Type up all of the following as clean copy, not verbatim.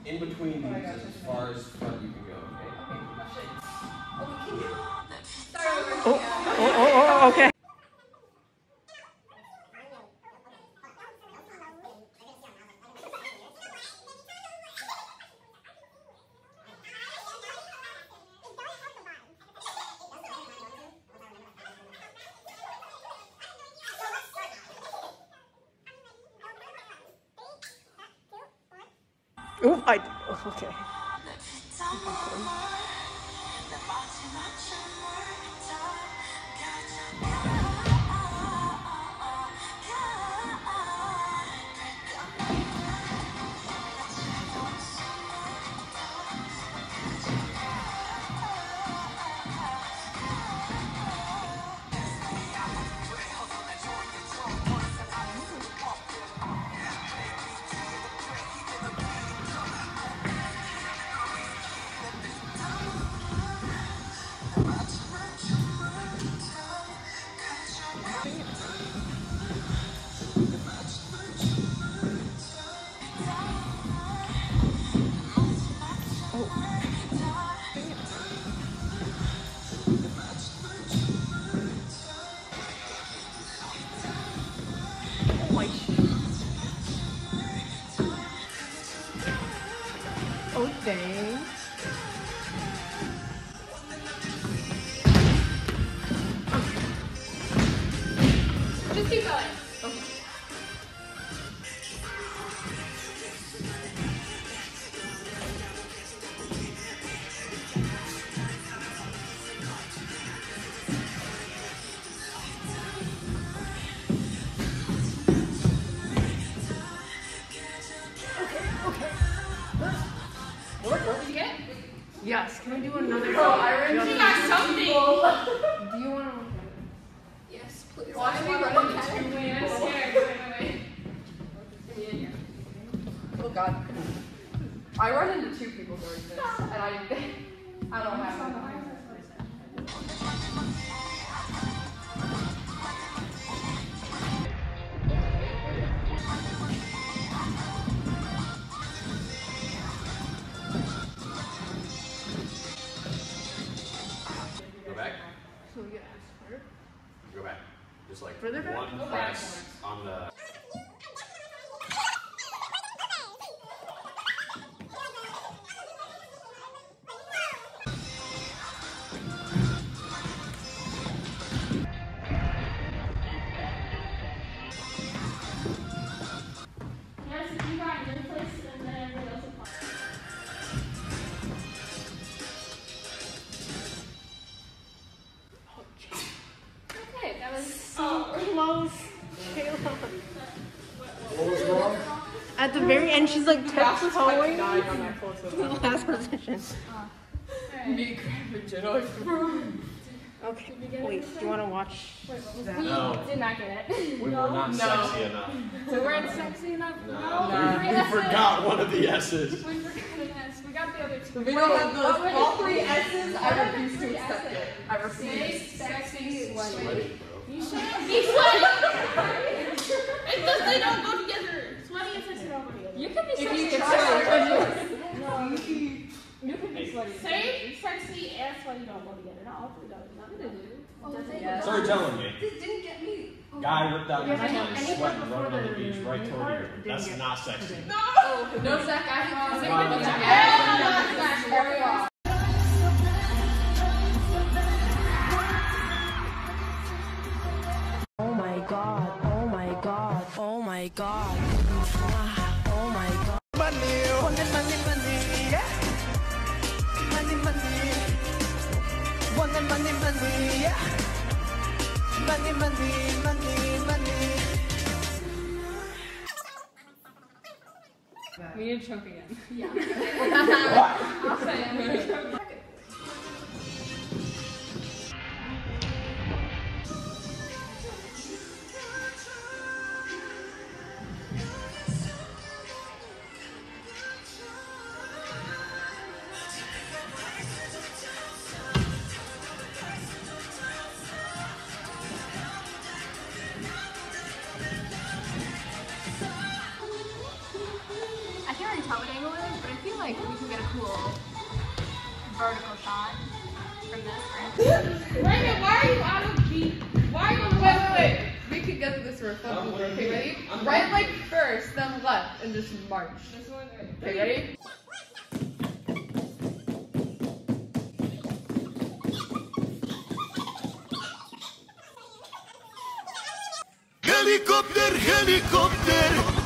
in between these as far as front you can go. Okay. Oh, okay. Oh, dang. Just keep going. Okay. What did you get? Yes, can I do another? She got something. Do you want to? Yes, please. Why are we running into two-way? I'm scared. Wait. Oh God. I run into two people during this, and I don't have one. Go back. So we get asked for. Go back. Just like Further back? one press on the. Yes, if you got your place, and then everybody else will come. Okay, that was Close. What was wrong? At the very end, she's like tiptoeing Dying on that close to the last position. Me grabbing Jedi. Okay. Wait, do you want to watch? No. did not get it. We were not sexy enough. We weren't sexy enough. No. We forgot one of the S's. We forgot an S. We got the other two. If we don't have those all three S's, I refuse to accept it. I refuse. Safe, sexy, sweaty. Sweaty, bro. You should be sweaty. They don't go together. Sweaty and sexy don't go together. You can be sexy. If you try, You can be sweaty. Safe, sexy, and sweaty don't go together. Not all three don't. None of them do. Yeah. So you're telling me. This didn't get me. Guy ripped out your Yeah, hand, anyone sweating, before running on the the beach right main toward part you. didn't That's get not sexy. No, Zach, I have Oh my god, oh my god, oh my god, oh my god. Money, money, money, yeah. Money, money, money, money, yeah. Money, money, money, money. We need to choke again. Yeah. What? I'll say it. I'm gonna choke. I can't really tell what angle it is, but I feel feel like we can get a cool vertical shot from this, right? Raymond, why are you out of beat? Why are you on the Wait. We could get this reflective. Okay, ready? Right leg first, then left, and just march. This one, right? Okay, ready? Helicopter, helicopter.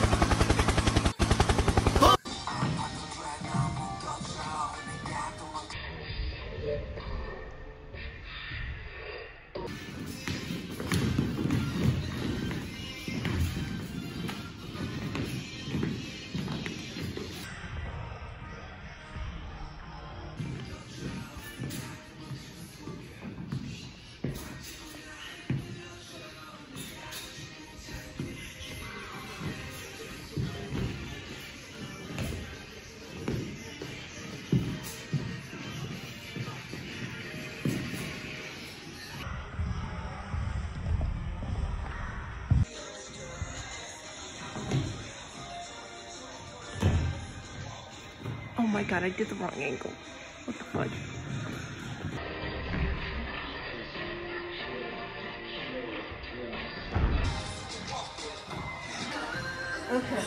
Oh my god, I did the wrong angle. What the fuck? Okay.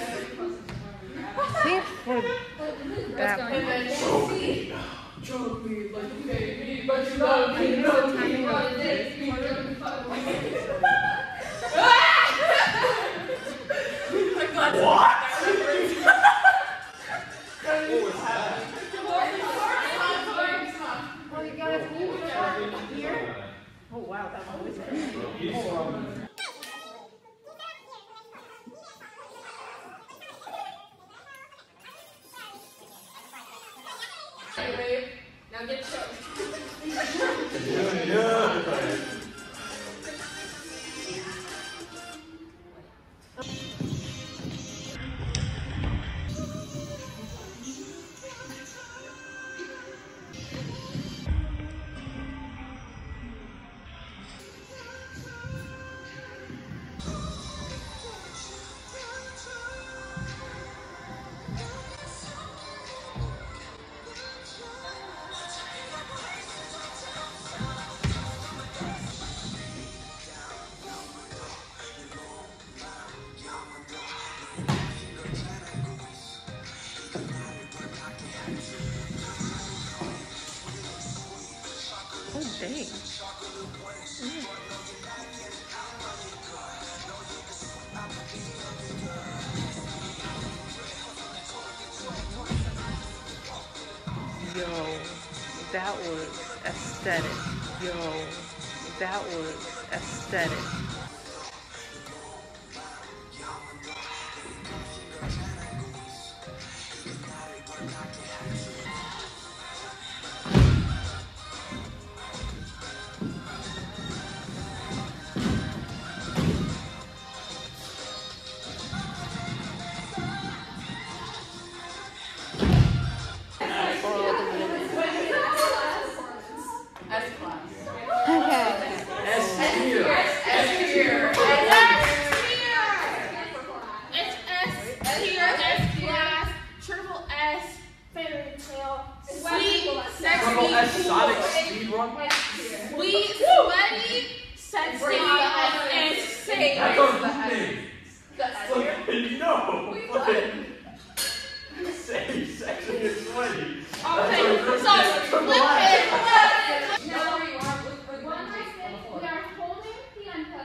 Save for that one. Choke me like a baby, but you love me, love me, one day, What? Oh wow, that one was good. Now get choked. Oh dang. Yo, that was aesthetic. Yo, that was aesthetic. Sonic speed run? Sweet, sweaty, sexy, and safe. That's our group name. No. Say sexy and sweaty. Okay, so flip it. Now we are holding the uncut.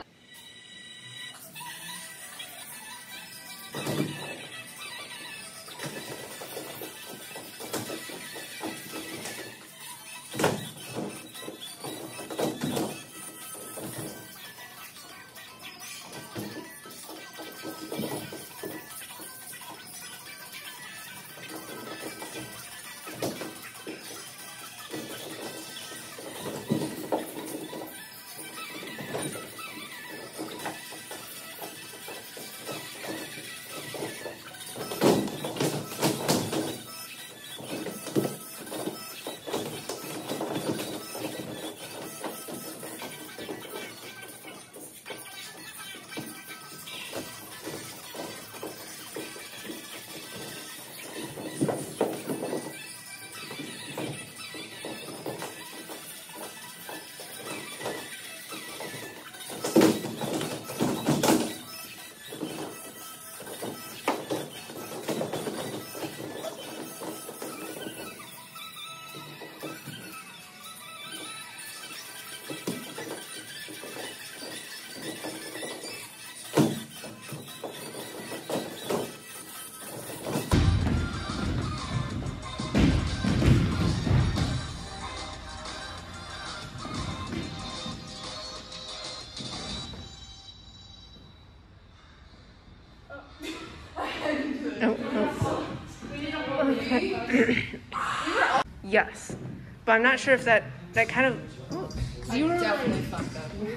Yes, but I'm not sure if that kind of. I definitely fucked up.